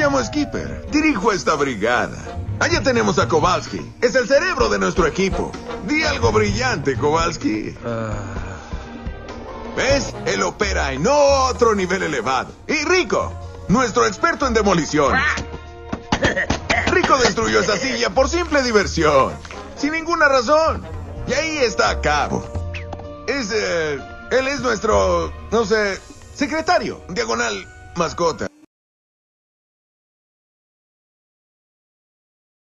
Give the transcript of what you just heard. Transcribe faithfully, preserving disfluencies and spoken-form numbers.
llamo Skipper. Dirijo esta brigada. Allá tenemos a Kowalski. Es el cerebro de nuestro equipo. Di algo brillante, Kowalski. Uh... ¿Ves? Él opera en otro nivel elevado. Y Rico, nuestro experto en demolición. Rico destruyó esa silla por simple diversión. Sin ninguna razón. Y ahí está Cabo. Es, eh, él es nuestro, no sé, secretario. Diagonal mascota.